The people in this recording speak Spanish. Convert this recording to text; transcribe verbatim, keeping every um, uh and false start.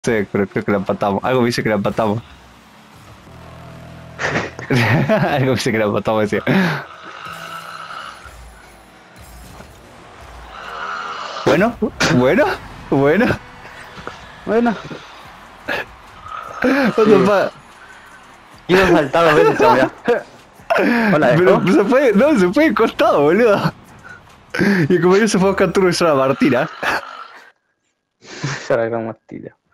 Sí, creo, creo que la empatamos. Algo me dice que la empatamos. Algo me dice que la empatamos, decía. Bueno, bueno, bueno. Bueno. What the fuck? Quiero saltar dos veces, chavo, ya. Hola, Pero ¿dejó? se fue, no, se fue de costado, boludo. Y como yo se fue a buscar turno y a Martina. Se la gran Martina.